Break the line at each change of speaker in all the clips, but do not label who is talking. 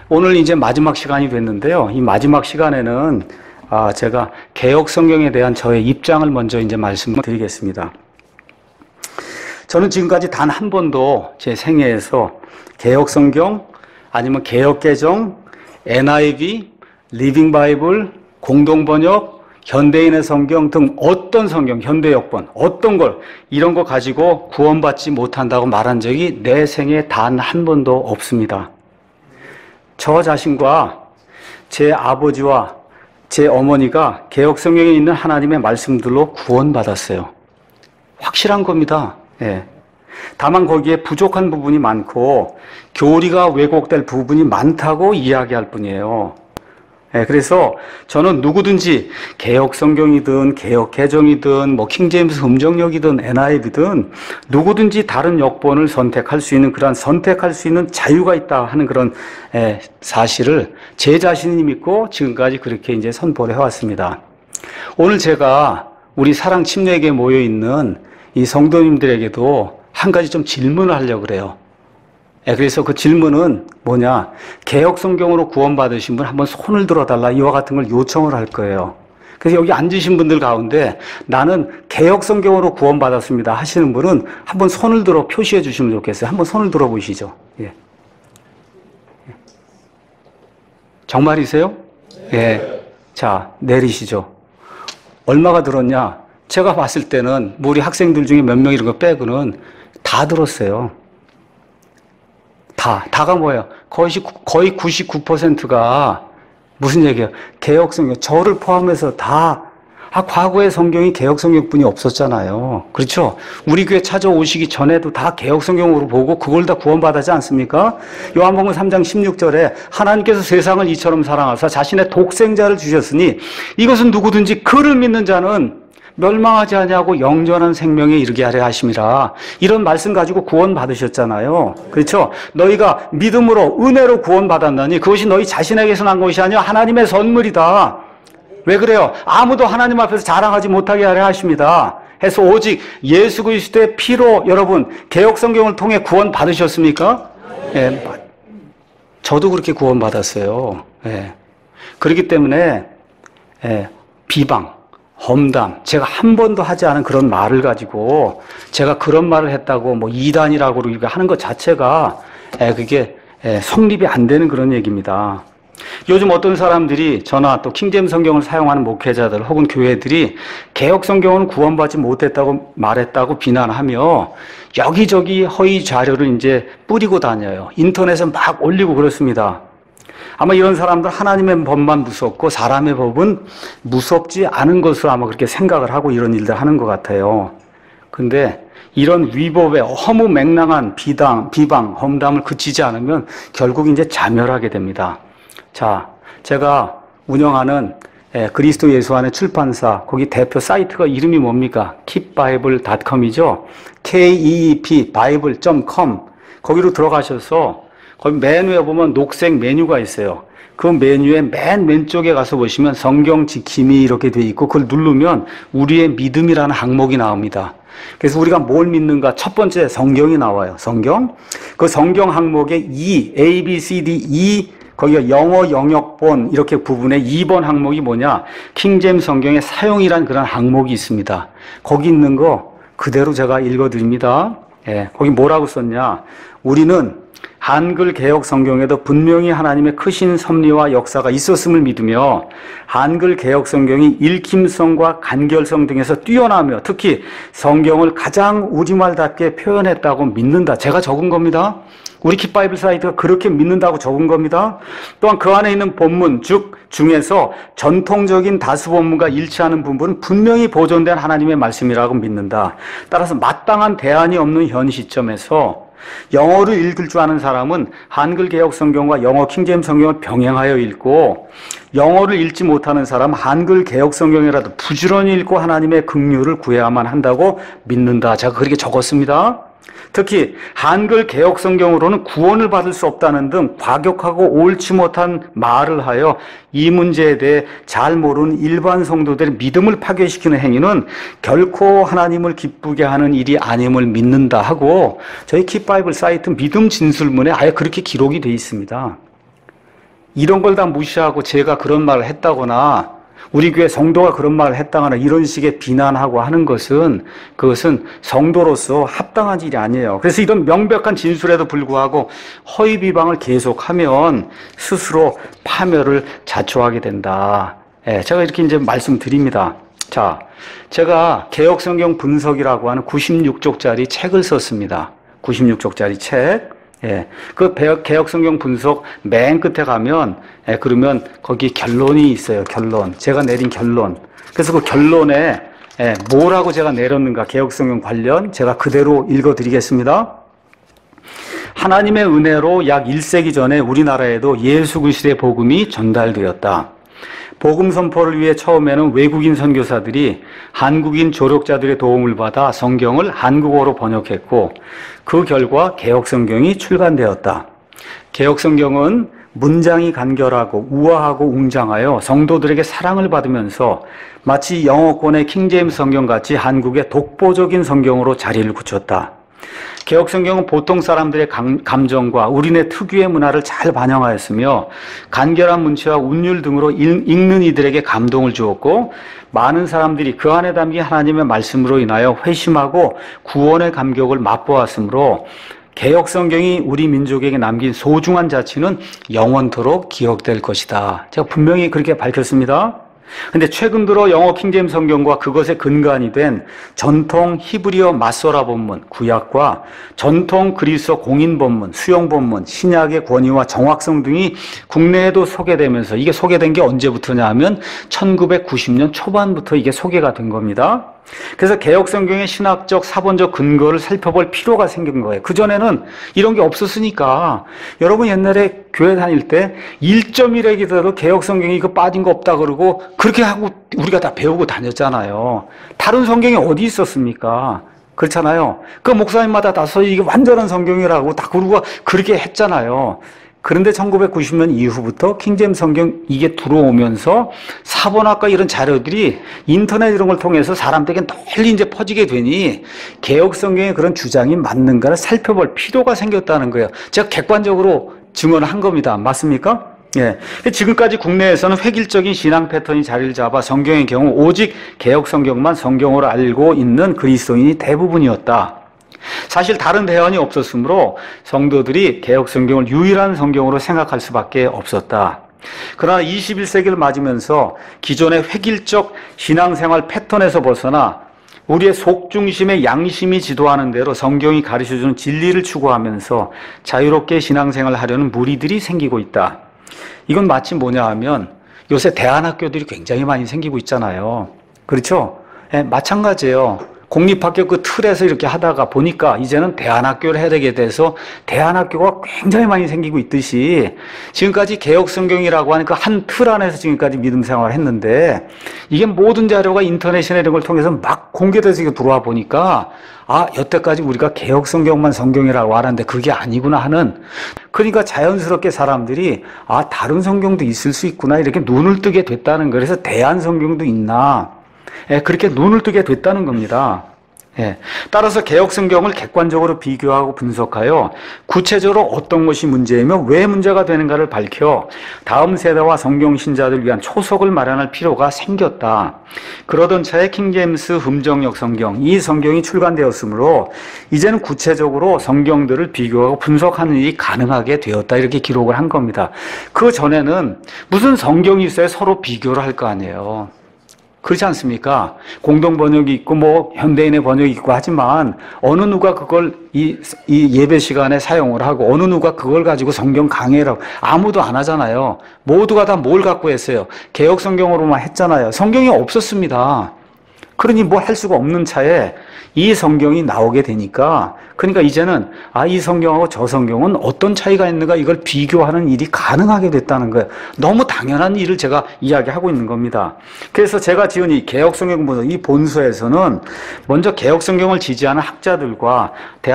오늘 이제 마지막 시간이 됐는데요. 이 마지막 시간에는 제가 개역 성경에 대한 저의 입장을 먼저 이제 말씀드리겠습니다. 저는 지금까지 단 한 번도 제 생애에서 개역 성경 아니면 개역 개정, NIV, 리빙 바이블, 공동 번역, 현대인의 성경 등 어떤 성경, 현대 역본, 어떤 걸 이런 거 가지고 구원받지 못한다고 말한 적이 내 생에 단 한 번도 없습니다. 저 자신과 제 아버지와 제 어머니가 개역 성경에 있는 하나님의 말씀들로 구원받았어요. 확실한 겁니다. 예. 다만 거기에 부족한 부분이 많고 교리가 왜곡될 부분이 많다고 이야기할 뿐이에요. 예, 그래서 저는 누구든지 개역 성경이든 개역 개정이든 뭐 킹제임스 음정역이든 NIV든 누구든지 다른 역본을 선택할 수 있는 그런 선택할 수 있는 자유가 있다 하는 그런 사실을 제 자신이 믿고 지금까지 그렇게 이제 선포를 해왔습니다. 오늘 제가 우리 사랑 침례교회에 모여 있는 이 성도님들에게도 한 가지 좀 질문을 하려고 그래요. 그래서 그 질문은 뭐냐? 개역 성경으로 구원받으신 분 한번 손을 들어달라 이와 같은 걸 요청을 할 거예요. 그래서 여기 앉으신 분들 가운데 나는 개역 성경으로 구원받았습니다 하시는 분은 한번 손을 들어 표시해 주시면 좋겠어요. 한번 손을 들어 보시죠. 예. 정말이세요? 예. 자, 내리시죠. 얼마가 들었냐? 제가 봤을 때는 우리 학생들 중에 몇 명 이런 거 빼고는 다 들었어요. 다가 뭐예요? 거의 99%가 무슨 얘기예요? 개역 성경, 저를 포함해서 다, 과거의 성경이 개역 성경뿐이 없었잖아요. 그렇죠? 우리 교회 찾아오시기 전에도 다 개역 성경으로 보고 그걸 다 구원받았지 않습니까? 요한복음 3장 16절에 하나님께서 세상을 이처럼 사랑하사 자신의 독생자를 주셨으니 이것은 누구든지 그를 믿는 자는 멸망하지 아니하고 영원한 생명에 이르게 하려 하심이라. 이런 말씀 가지고 구원 받으셨잖아요. 그렇죠? 너희가 믿음으로 은혜로 구원 받았나니 그것이 너희 자신에게서 난 것이 아니라 하나님의 선물이다. 왜 그래요? 아무도 하나님 앞에서 자랑하지 못하게 하려 하십니다. 해서 오직 예수 그리스도의 피로 여러분 개역 성경을 통해 구원 받으셨습니까? 예. 저도 그렇게 구원 받았어요. 예. 그렇기 때문에 비방 험담, 제가 한 번도 하지 않은 그런 말을 가지고 제가 그런 말을 했다고 뭐 이단이라고 하는 것 자체가 그게 성립이 안 되는 그런 얘기입니다. 요즘 어떤 사람들이 저나 또 킹제임스 성경을 사용하는 목회자들 혹은 교회들이 개역 성경은 구원받지 못했다고 말했다고 비난하며 여기저기 허위 자료를 이제 뿌리고 다녀요. 인터넷에 막 올리고 그렇습니다. 아마 이런 사람들 하나님의 법만 무섭고 사람의 법은 무섭지 않은 것으로 아마 그렇게 생각을 하고 이런 일들 하는 것 같아요. 근데 이런 위법의 허무맹랑한 비방, 험담을 그치지 않으면 결국 이제 자멸하게 됩니다. 자, 제가 운영하는 그리스도 예수 안의 출판사, 거기 대표 사이트가 이름이 뭡니까? keepbible.com이죠. KEEP bible.com. 거기로 들어가셔서 거기 메뉴에 보면 녹색 메뉴가 있어요. 그 메뉴의 맨 왼쪽에 가서 보시면 성경 지킴이 이렇게 돼 있고 그걸 누르면 우리의 믿음이라는 항목이 나옵니다. 그래서 우리가 뭘 믿는가? 첫 번째 성경이 나와요. 성경. 그 성경 항목에 A, B, C, D, E 거기가 영어 영역본 이렇게 부분에 2번 항목이 뭐냐? 킹제임스 성경의 사용이란 그런 항목이 있습니다. 거기 있는 거 그대로 제가 읽어드립니다. 거기 뭐라고 썼냐? 우리는 한글 개역 성경에도 분명히 하나님의 크신 섭리와 역사가 있었음을 믿으며 한글 개역 성경이 읽힘성과 간결성 등에서 뛰어나며 특히 성경을 가장 우리말답게 표현했다고 믿는다. 제가 적은 겁니다. 우리 킵바이블 사이트가 그렇게 믿는다고 적은 겁니다. 또한 그 안에 있는 본문 즉 중에서 전통적인 다수 본문과 일치하는 부분은 분명히 보존된 하나님의 말씀이라고 믿는다. 따라서 마땅한 대안이 없는 현 시점에서 영어를 읽을 줄 아는 사람은 한글 개역 성경과 영어 킹제임스 성경을 병행하여 읽고 영어를 읽지 못하는 사람은 한글 개역 성경이라도 부지런히 읽고 하나님의 긍휼을 구해야만 한다고 믿는다. 제가 그렇게 적었습니다. 특히 한글 개역 성경으로는 구원을 받을 수 없다는 등 과격하고 옳지 못한 말을 하여 이 문제에 대해 잘 모르는 일반 성도들의 믿음을 파괴시키는 행위는 결코 하나님을 기쁘게 하는 일이 아님을 믿는다 하고 저희 킵바이블 사이트 믿음 진술문에 아예 그렇게 기록이 되어 있습니다. 이런 걸 다 무시하고 제가 그런 말을 했다거나 우리 교회 성도가 그런 말을 했다거나 이런 식의 비난하고 하는 것은 그것은 성도로서 합당한 일이 아니에요. 그래서 이런 명백한 진술에도 불구하고 허위 비방을 계속하면 스스로 파멸을 자초하게 된다. 예, 제가 이렇게 이제 말씀드립니다. 자, 제가 개혁성경 분석이라고 하는 96쪽짜리 책을 썼습니다. 96쪽짜리 책. 예, 그 개혁성경 분석 맨 끝에 가면, 예, 그러면 거기 결론이 있어요. 결론. 제가 내린 결론. 그래서 그 결론에, 예, 뭐라고 제가 내렸는가, 개혁성경 관련, 제가 그대로 읽어드리겠습니다. 하나님의 은혜로 약 1세기 전에 우리나라에도 예수 그리스도의 복음이 전달되었다. 복음 선포를 위해 처음에는 외국인 선교사들이 한국인 조력자들의 도움을 받아 성경을 한국어로 번역했고 그 결과 개혁성경이 출간되었다. 개혁성경은 문장이 간결하고 우아하고 웅장하여 성도들에게 사랑을 받으면서 마치 영어권의 킹제임스 성경같이 한국의 독보적인 성경으로 자리를 굳혔다. 개혁성경은 보통 사람들의 감정과 우리네 특유의 문화를 잘 반영하였으며 간결한 문체와 운율 등으로 읽는 이들에게 감동을 주었고 많은 사람들이 그 안에 담긴 하나님의 말씀으로 인하여 회심하고 구원의 감격을 맛보았으므로 개혁성경이 우리 민족에게 남긴 소중한 자치는 영원토록 기억될 것이다. 제가 분명히 그렇게 밝혔습니다. 근데 최근 들어 영어 킹제임스 성경과 그것의 근간이 된 전통 히브리어 마소라 본문, 구약과 전통 그리스어 공인 본문, 수용 본문, 신약의 권위와 정확성 등이 국내에도 소개되면서 이게 소개된 게 언제부터냐 하면 1990년 초반부터 이게 소개가 된 겁니다. 그래서 개혁성경의 신학적, 사본적 근거를 살펴볼 필요가 생긴 거예요. 그전에는 이런 게 없었으니까. 여러분 옛날에 교회 다닐 때 1.1핵이라도 개혁성경이 이거 빠진 거 없다 그러고 그렇게 하고 우리가 다 배우고 다녔잖아요. 다른 성경이 어디 있었습니까? 그렇잖아요. 그 목사님마다 다서 이게 완전한 성경이라고 다 그러고 그렇게 했잖아요. 그런데 1990년 이후부터 킹제임스 성경 이게 들어오면서 사본학과 이런 자료들이 인터넷 이런 걸 통해서 사람들에게 널리 이제 퍼지게 되니 개혁 성경의 그런 주장이 맞는가를 살펴볼 필요가 생겼다는 거예요. 제가 객관적으로 증언한 겁니다. 맞습니까? 예. 지금까지 국내에서는 획일적인 신앙 패턴이 자리를 잡아 성경의 경우 오직 개혁 성경만 성경으로 알고 있는 그리스도인이 대부분이었다. 사실 다른 대안이 없었으므로 성도들이 개혁 성경을 유일한 성경으로 생각할 수밖에 없었다. 그러나 21세기를 맞으면서 기존의 획일적 신앙생활 패턴에서 벗어나 우리의 속중심의 양심이 지도하는 대로 성경이 가르쳐주는 진리를 추구하면서 자유롭게 신앙생활을 하려는 무리들이 생기고 있다. 이건 마치 뭐냐 하면 요새 대안학교들이 굉장히 많이 생기고 있잖아요. 그렇죠? 네, 마찬가지예요. 공립학교 그 틀에서 이렇게 하다가 보니까 이제는 대안학교를 해야 되게 돼서 대안학교가 굉장히 많이 생기고 있듯이 지금까지 개혁성경이라고 하는 그 한 틀 안에서 지금까지 믿음 생활을 했는데 이게 모든 자료가 인터넷이나 이런 걸 통해서 막 공개돼서 이게 들어와 보니까 아, 여태까지 우리가 개혁성경만 성경이라고 알았는데 그게 아니구나 하는 그러니까 자연스럽게 사람들이 아, 다른 성경도 있을 수 있구나 이렇게 눈을 뜨게 됐다는 거예요. 그래서 대안성경도 있나 예, 그렇게 눈을 뜨게 됐다는 겁니다. 예, 따라서 개혁성경을 객관적으로 비교하고 분석하여 구체적으로 어떤 것이 문제이며 왜 문제가 되는가를 밝혀 다음 세대와 성경 신자들 위한 초석을 마련할 필요가 생겼다. 그러던 차에 킹제임스 흠정역 성경, 이 성경이 출간되었으므로 이제는 구체적으로 성경들을 비교하고 분석하는 일이 가능하게 되었다. 이렇게 기록을 한 겁니다. 그 전에는 무슨 성경이 있어야 서로 비교를 할 거 아니에요. 그렇지 않습니까? 공동 번역이 있고 뭐 현대인의 번역이 있고 하지만 어느 누가 그걸 이 예배 시간에 사용을 하고 어느 누가 그걸 가지고 성경 강해라고 아무도 안 하잖아요. 모두가 다 뭘 갖고 했어요? 개혁 성경으로만 했잖아요. 성경이 없었습니다. 그러니 뭐 할 수가 없는 차에 이 성경이 나오게 되니까 그러니까 이제는 아, 이 성경하고 저 성경은 어떤 차이가 있는가 이걸 비교하는 일이 가능하게 됐다는 거예요. 너무 당연한 일을 제가 이야기하고 있는 겁니다. 그래서 제가 지은 이 개혁성경 분석, 이 본서에서는 먼저 개혁성경을 지지하는 학자들과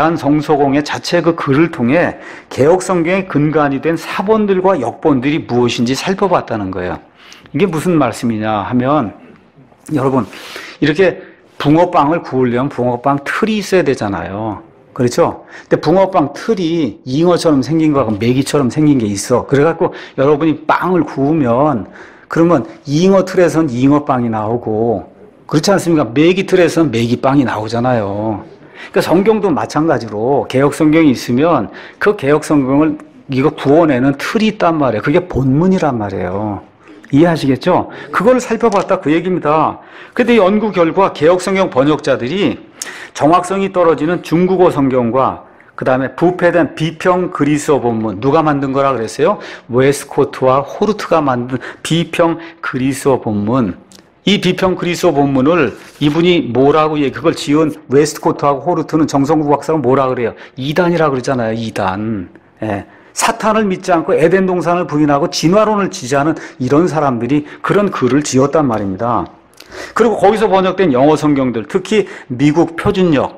대한성서공회 자체 그 글을 통해 개혁성경의 근간이 된 사본들과 역본들이 무엇인지 살펴봤다는 거예요. 이게 무슨 말씀이냐 하면 여러분 이렇게 붕어빵을 구우려면 붕어빵 틀이 있어야 되잖아요. 그렇죠? 근데 붕어빵 틀이 잉어처럼 생긴 거하고 메기처럼 생긴 게 있어. 그래갖고 여러분이 빵을 구우면 그러면 잉어 틀에선 잉어빵이 나오고 그렇지 않습니까? 메기 틀에선 메기빵이 나오잖아요. 그러니까 성경도 마찬가지로 개역 성경이 있으면 그 개역 성경을 이거 구워내는 틀이 있단 말이에요. 그게 본문이란 말이에요. 이해하시겠죠? 그걸 살펴봤다 그 얘기입니다. 근데 연구 결과 개역 성경 번역자들이 정확성이 떨어지는 중국어 성경과 그 다음에 부패된 비평 그리스어 본문 누가 만든 거라 그랬어요? 웨스코트와 호르트가 만든 비평 그리스어 본문. 이 비평 그리스어 본문을 이분이 뭐라고 그걸 지은 웨스트코트하고 호르트는 정성구 박사가 뭐라 그래요? 이단이라 그러잖아요. 이단. 예. 사탄을 믿지 않고 에덴 동산을 부인하고 진화론을 지지하는 이런 사람들이 그런 글을 지었단 말입니다. 그리고 거기서 번역된 영어 성경들, 특히 미국 표준역,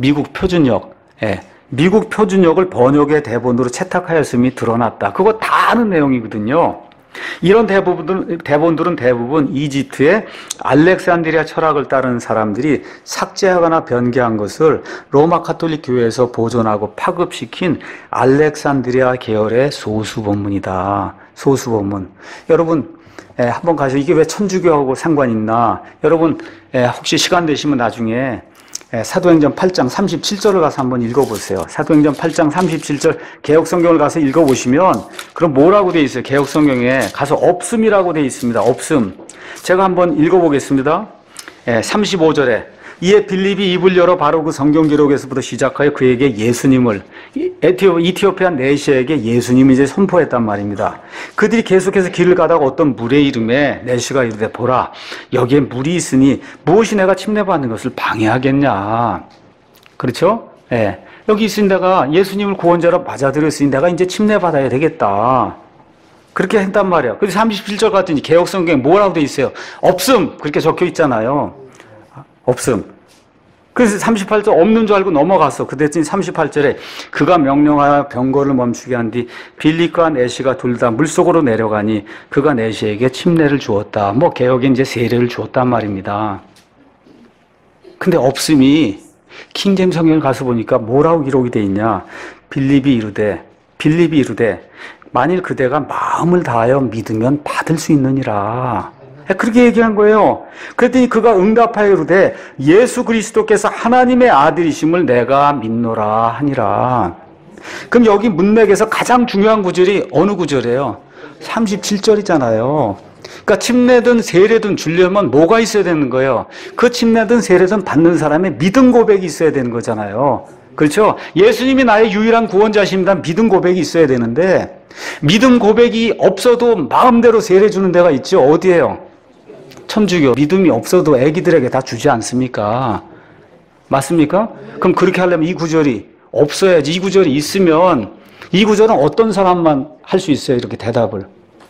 예. 미국 표준역을 번역의 대본으로 채택하였음이 드러났다. 그거 다 아는 내용이거든요. 이런 대본들은 대부분 이집트의 알렉산드리아 철학을 따르는 사람들이 삭제하거나 변개한 것을 로마 카톨릭 교회에서 보존하고 파급시킨 알렉산드리아 계열의 소수 본문이다. 소수 본문. 여러분, 한번 가서 이게 왜 천주교하고 상관이 있나? 여러분, 혹시 시간 되시면 나중에 사도행전 8장 37절을 가서 한번 읽어보세요. 사도행전 8장 37절 개역성경을 가서 읽어보시면 그럼 뭐라고 돼 있어요? 개역성경에 가서 없음이라고 돼 있습니다. 없음. 제가 한번 읽어보겠습니다. 35절에 이에 빌립이 입을 열어 바로 그 성경 기록에서부터 시작하여 그에게 예수님을 이티오피아 내시에게 예수님이 이제 선포했단 말입니다. 그들이 계속해서 길을 가다가 어떤 물의 이름에 내시가 이르되 보라 여기에 물이 있으니 무엇이 내가 침례받는 것을 방해하겠냐. 그렇죠? 예. 여기 있으니 내가 예수님을 구원자로 맞아들였으니 내가 이제 침례받아야 되겠다. 그렇게 했단 말이에요. 그래서 37절 같은 개역성경에 뭐라고 돼 있어요? 없음 그렇게 적혀 있잖아요. 없음. 그래서 38절 없는 줄 알고 넘어갔어. 그랬더니 38절에 그가 명령하여 병거를 멈추게 한 뒤 빌립과 내시가 둘 다 물속으로 내려가니 그가 내시에게 침례를 주었다. 뭐 개역에 이제 세례를 주었단 말입니다. 근데 없음이 킹잼 성경을 가서 보니까 뭐라고 기록이 돼 있냐? 빌립이 이르되 만일 그대가 마음을 다하여 믿으면 받을 수 있느니라. 그렇게 얘기한 거예요. 그랬더니 그가 응답하여 이르되 예수 그리스도께서 하나님의 아들이심을 내가 믿노라 하니라. 그럼 여기 문맥에서 가장 중요한 구절이 어느 구절이에요? 37절이잖아요. 그러니까 침례든 세례든 주려면 뭐가 있어야 되는 거예요? 그 침례든 세례든 받는 사람의 믿음 고백이 있어야 되는 거잖아요. 그렇죠? 예수님이 나의 유일한 구원자십니다. 믿음 고백이 있어야 되는데 믿음 고백이 없어도 마음대로 세례 주는 데가 있죠. 어디예요? 천주교. 믿음이 없어도 애기들에게 다 주지 않습니까? 맞습니까? 그럼 그렇게 하려면 이 구절이 없어야지. 이 구절이 있으면 이 구절은 어떤 사람만 할 수 있어요? 이렇게 대답을.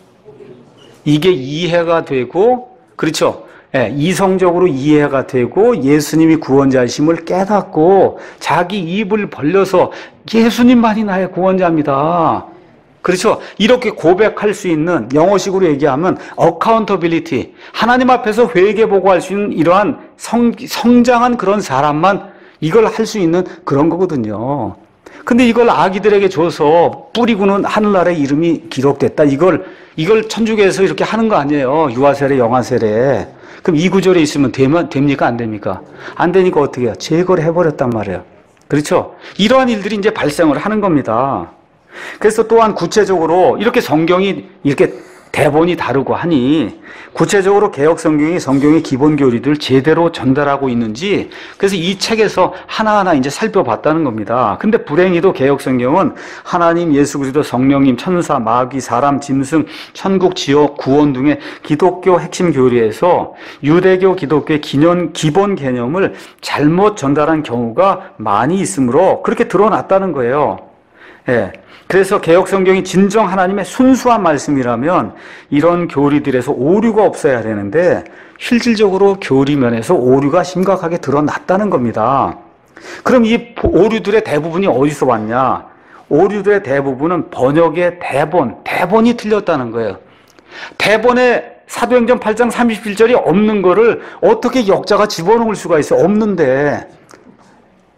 이게 이해가 되고 그렇죠? 예, 이성적으로 이해가 되고 예수님이 구원자이심을 깨닫고 자기 입을 벌려서 예수님만이 나의 구원자입니다. 그렇죠? 이렇게 고백할 수 있는 영어식으로 얘기하면 accountability, 하나님 앞에서 회개보고할 수 있는 이러한 성장한 그런 사람만 이걸 할 수 있는 그런 거거든요. 근데 이걸 아기들에게 줘서 뿌리고는 하늘나라의 이름이 기록됐다. 이걸 천주교에서 이렇게 하는 거 아니에요. 유아세례, 영아세례. 그럼 이 구절에 있으면 됩니까? 안 됩니까? 안 되니까 어떻게 해요? 제거를 해버렸단 말이에요. 그렇죠? 이러한 일들이 이제 발생을 하는 겁니다. 그래서 또한 구체적으로 이렇게 성경이 이렇게 대본이 다르고 하니 구체적으로 개역 성경이 성경의 기본 교리들 제대로 전달하고 있는지 그래서 이 책에서 하나하나 이제 살펴봤다는 겁니다. 근데 불행히도 개역 성경은 하나님, 예수 그리스도, 성령님, 천사, 마귀, 사람, 짐승, 천국, 지옥, 구원 등의 기독교 핵심 교리에서 유대교, 기독교의 기본 개념을 잘못 전달한 경우가 많이 있으므로 그렇게 드러났다는 거예요. 예. 그래서 개역 성경이 진정 하나님의 순수한 말씀이라면 이런 교리들에서 오류가 없어야 되는데 실질적으로 교리면에서 오류가 심각하게 드러났다는 겁니다. 그럼 이 오류들의 대부분이 어디서 왔냐? 오류들의 대부분은 번역의 대본이 틀렸다는 거예요. 대본에 사도행전 8장 37절이 없는 거를 어떻게 역자가 집어넣을 수가 있어요? 없는데.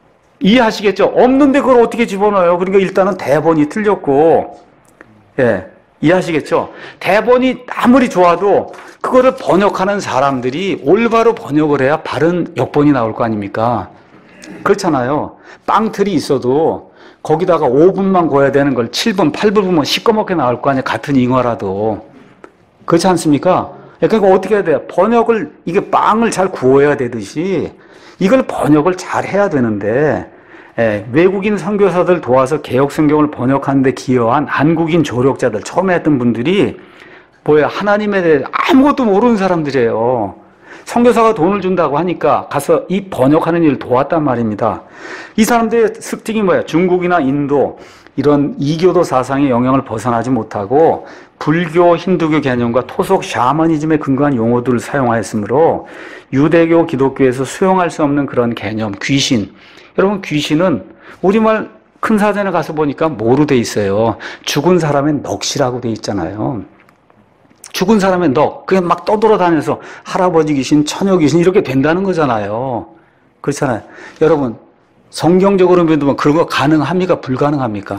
이해하시겠죠? 없는데 그걸 어떻게 집어넣어요? 그러니까 일단은 대본이 틀렸고, 예, 이해하시겠죠? 대본이 아무리 좋아도 그거를 번역하는 사람들이 올바로 번역을 해야 바른 역본이 나올 거 아닙니까? 그렇잖아요. 빵틀이 있어도 거기다가 5분만 구워야 되는 걸 7분, 8분 보면 시꺼멓게 나올 거 아니에요. 같은 잉어라도. 그렇지 않습니까? 그러니까 어떻게 해야 돼요? 번역을, 이게 빵을 잘 구워야 되듯이 이걸 번역을 잘 해야 되는데, 예, 외국인 선교사들 도와서 개혁 성경을 번역하는 데 기여한 한국인 조력자들, 처음에 했던 분들이 뭐야, 하나님에 대해 아무것도 모르는 사람들이에요. 선교사가 돈을 준다고 하니까 가서 이 번역하는 일을 도왔단 말입니다. 이 사람들의 특징이 뭐예요? 중국이나 인도 이런 이교도 사상의 영향을 벗어나지 못하고 불교, 힌두교 개념과 토속 샤머니즘에 근거한 용어들을 사용하였으므로 유대교, 기독교에서 수용할 수 없는 그런 개념, 귀신. 여러분, 귀신은 우리말 큰 사전에 가서 보니까 뭐로 돼 있어요? 죽은 사람의 넋이라고 돼 있잖아요. 죽은 사람의 넋, 그게 막 떠돌아다녀서 할아버지 귀신, 처녀 귀신 이렇게 된다는 거잖아요. 그렇잖아요. 여러분, 성경적으로 보면 그런 거 가능합니까? 불가능합니까?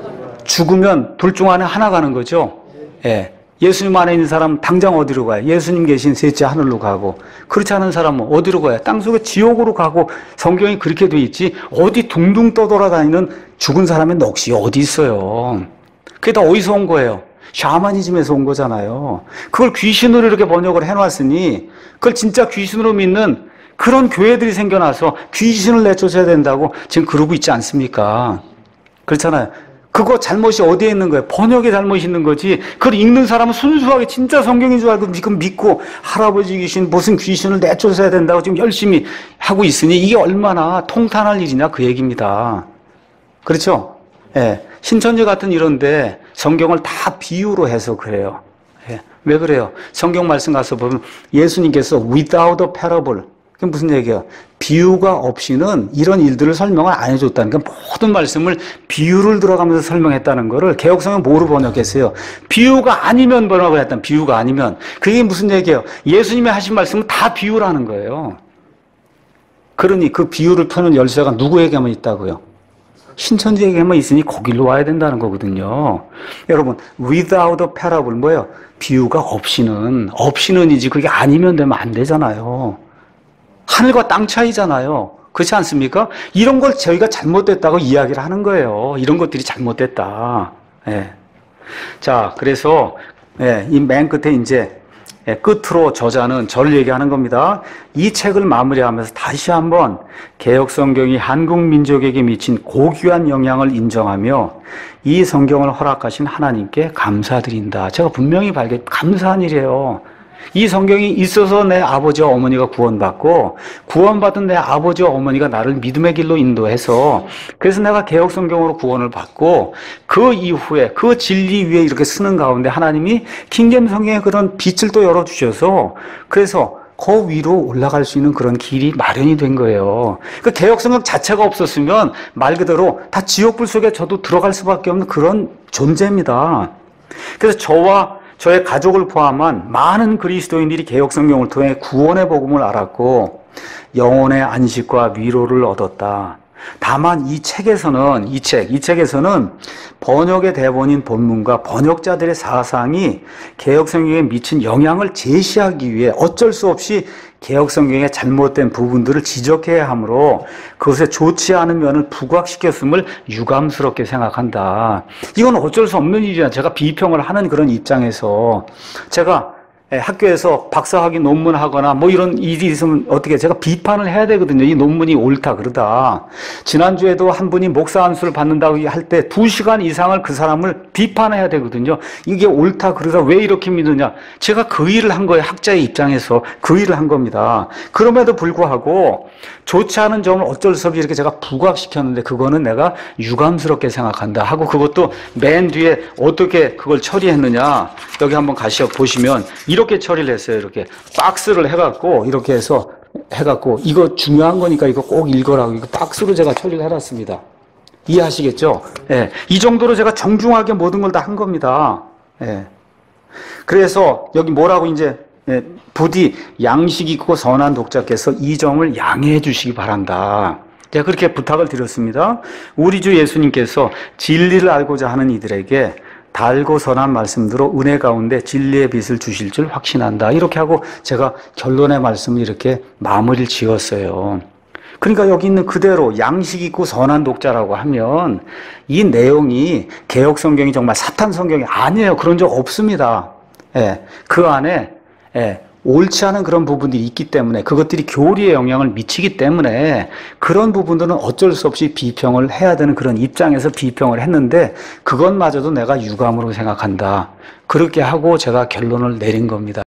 죽으면 둘 중 안에 하나 가는 거죠. 예. 예수님 안에 있는 사람은 당장 어디로 가요? 예수님 계신 셋째 하늘로 가고, 그렇지 않은 사람은 어디로 가요? 땅속에 지옥으로 가고, 성경이 그렇게 돼 있지 어디 둥둥 떠돌아다니는 죽은 사람의 넋이 어디 있어요? 그게 다 어디서 온 거예요? 샤머니즘에서 온 거잖아요. 그걸 귀신으로 이렇게 번역을 해놨으니 그걸 진짜 귀신으로 믿는 그런 교회들이 생겨나서 귀신을 내쫓아야 된다고 지금 그러고 있지 않습니까? 그렇잖아요. 그거 잘못이 어디에 있는 거예요? 번역에 잘못이 있는 거지. 그걸 읽는 사람은 순수하게 진짜 성경인 줄 알고 지금 믿고 할아버지 귀신, 무슨 귀신을 내쫓아야 된다고 지금 열심히 하고 있으니 이게 얼마나 통탄할 일이냐 그 얘기입니다. 그렇죠? 예. 신천지 같은 이런데 성경을 다 비유로 해서 그래요. 예. 왜 그래요? 성경 말씀 가서 보면 예수님께서 without a parable, 그게 무슨 얘기예요? 비유가 없이는 이런 일들을 설명을 안 해줬다는 건 모든 말씀을 비유를 들어가면서 설명했다는 거를 개혁성경 뭐로 번역했어요? 비유가 아니면 번역을 했다는, 비유가 아니면. 그게 무슨 얘기예요? 예수님이 하신 말씀은 다 비유라는 거예요. 그러니 그 비유를 펴는 열쇠가 누구에게만 있다고요? 신천지에게만 있으니 거길로 와야 된다는 거거든요. 여러분, without a parable 뭐예요? 비유가 없이는이지 그게 아니면 되면 안 되잖아요. 하늘과 땅 차이잖아요. 그렇지 않습니까? 이런 걸 저희가 잘못됐다고 이야기를 하는 거예요. 이런 것들이 잘못됐다. 예. 자, 그래서 예, 이 맨 끝에 이제 끝으로 저자는 저를 얘기하는 겁니다. 이 책을 마무리하면서 다시 한번 개혁성경이 한국 민족에게 미친 고귀한 영향을 인정하며 이 성경을 허락하신 하나님께 감사드린다. 제가 분명히 감사한 일이에요. 이 성경이 있어서 내 아버지와 어머니가 구원받고 구원받은 내 아버지와 어머니가 나를 믿음의 길로 인도해서 그래서 내가 개혁 성경으로 구원을 받고 그 이후에 그 진리 위에 이렇게 쓰는 가운데 하나님이 킹잼 성경에 그런 빛을 또 열어주셔서 그래서 그 위로 올라갈 수 있는 그런 길이 마련이 된 거예요. 그 개혁 성경 자체가 없었으면 말 그대로 다 지옥불 속에 저도 들어갈 수밖에 없는 그런 존재입니다. 그래서 저의 가족을 포함한 많은 그리스도인들이 개혁성경을 통해 구원의 복음을 알았고 영혼의 안식과 위로를 얻었다. 다만 이 책에서는 번역의 대본인 본문과 번역자들의 사상이 개혁성경에 미친 영향을 제시하기 위해 어쩔 수 없이 개혁성경의 잘못된 부분들을 지적해야 하므로 그것에 좋지 않은 면을 부각시켰음을 유감스럽게 생각한다. 이건 어쩔 수 없는 일이야. 제가 비평을 하는 그런 입장에서 제가 학교에서 박사학위 논문하거나 뭐 이런 일이 있으면 어떻게 제가 비판을 해야 되거든요. 이 논문이 옳다 그러다. 지난주에도 한 분이 목사 안수를 받는다고 할 때 2시간 이상을 그 사람을 비판해야 되거든요. 이게 옳다 그러다 왜 이렇게 믿느냐. 제가 그 일을 한 거예요. 학자의 입장에서 그 일을 한 겁니다. 그럼에도 불구하고 좋지 않은 점을 어쩔 수 없이 이렇게 제가 부각시켰는데 그거는 내가 유감스럽게 생각한다 하고 그것도 맨 뒤에 어떻게 그걸 처리했느냐. 여기 한번 보시면 이렇게 처리를 했어요. 이렇게 박스를 해갖고 이렇게 해서 해갖고 이거 중요한 거니까 이거 꼭 읽어라고 이거 박스로 제가 처리를 해놨습니다. 이해하시겠죠? 예. 이 정도로 제가 정중하게 모든 걸 다 한 겁니다. 예. 그래서 여기 뭐라고 이제 부디 양식 있고 선한 독자께서 이 점을 양해해 주시기 바란다. 제가 그렇게 부탁을 드렸습니다. 우리 주 예수님께서 진리를 알고자 하는 이들에게 달고 선한 말씀대로 은혜 가운데 진리의 빛을 주실 줄 확신한다. 이렇게 하고 제가 결론의 말씀을 이렇게 마무리를 지었어요. 그러니까 여기 있는 그대로 양식 있고 선한 독자라고 하면 이 내용이 개역 성경이 정말 사탄 성경이 아니에요. 그런 적 없습니다. 예, 그 안에 옳지 않은 그런 부분들이 있기 때문에 그것들이 교리에 영향을 미치기 때문에 그런 부분들은 어쩔 수 없이 비평을 해야 되는 그런 입장에서 비평을 했는데 그것마저도 내가 유감으로 생각한다. 그렇게 하고 제가 결론을 내린 겁니다.